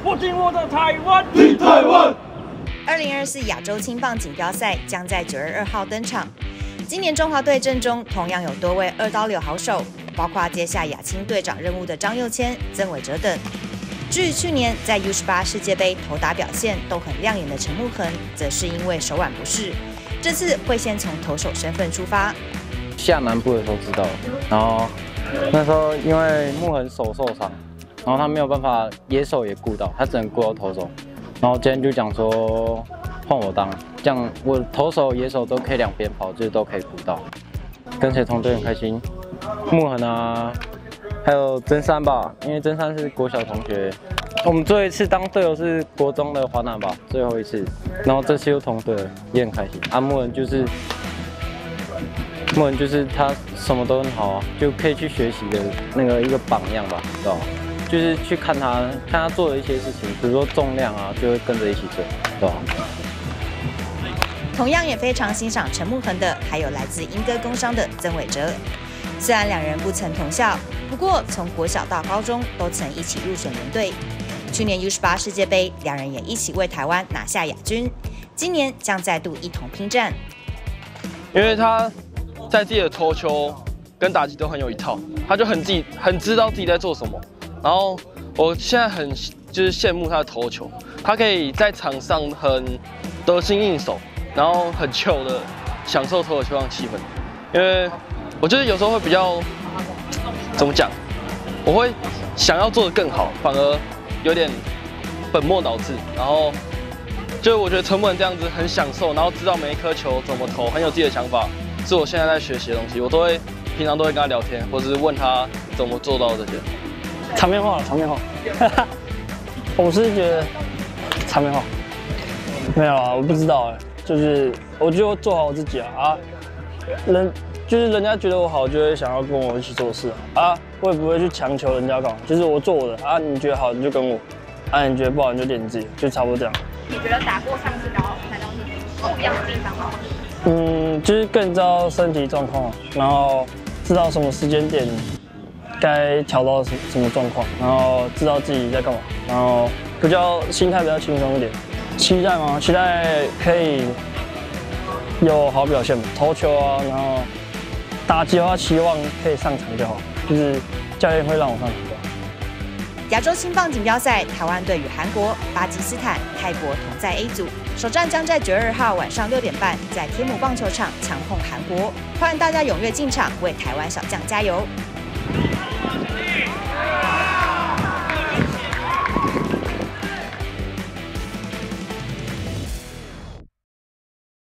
不听我的台湾，听台湾。 2024亚洲青棒锦标赛将在9月2号登场。今年中华队阵中同样有多位二刀流好手，包括接下亚青队长任务的张佑谦、曾伟哲等。至于去年在 U18 世界杯投打表现都很亮眼的陈木恒，则是因为手腕不适，这次会先从投手身份出发。 下南部的时候知道，然后那时候因为木恒手受伤，然后他没有办法野手也顾到，他只能顾到投手。然后今天就讲说换我当，这样我投手野手都可以两边跑，就是都可以顾到。跟谁同队很开心，木恒啊，还有真山吧，因为真山是国小同学。我们最后一次当队友是国中的华南吧，最后一次，然后这次又同队了，也很开心。木恒就是他什么都很好啊，就可以去学习的那个一个榜样吧，知道吗？就是去看他做的一些事情，比如说重量啊，就会跟着一起做，对吧？ 同样也非常欣赏陈木恒的，还有来自莺歌工商的曾伟哲。虽然两人不曾同校，不过从国小到高中都曾一起入选联队。去年 U18 世界杯，两人也一起为台湾拿下亚军。今年将再度一同拼战。 因为他在自己的投球跟打击都很有一套，他就很知道自己在做什么。然后我现在很就是羡慕他的投球，他可以在场上很得心应手，然后很 chill 的享受投球场气氛。因为我觉得有时候会比较怎么讲，我会想要做得更好，反而有点本末倒置。然后就是我觉得陈木恒这样子很享受，然后知道每一颗球怎么投，很有自己的想法，是我现在在学习的东西。我平常都会跟他聊天，或者是问他怎么做到这些。 场面话了，场面话。我是觉得场面话没有啊，我不知道哎，就是我就做好我自己啊，人家觉得我好，就会想要跟我一起做事啊，我也不会去强求人家干嘛，就是我做我的啊，你觉得好你就跟我，啊你觉得不好你就练你自己，就差不多这样。 你觉得打过上次高难道是不一样的地方吗？ 就是更知道身体状况，然后知道什么时间点该调到什么状况，然后知道自己在干嘛，然后心态比较轻松一点。期待吗？期待可以有好表现嘛，投球啊，然后打击的话，期望可以上场就好，就是教练会让我上场就好。 亚洲青棒锦标赛，台湾队与韩国、巴基斯坦、泰国同在 A 组，首战将在9月2号晚上6点半在天母棒球场强碰韩国，欢迎大家踊跃进场为台湾小将加油。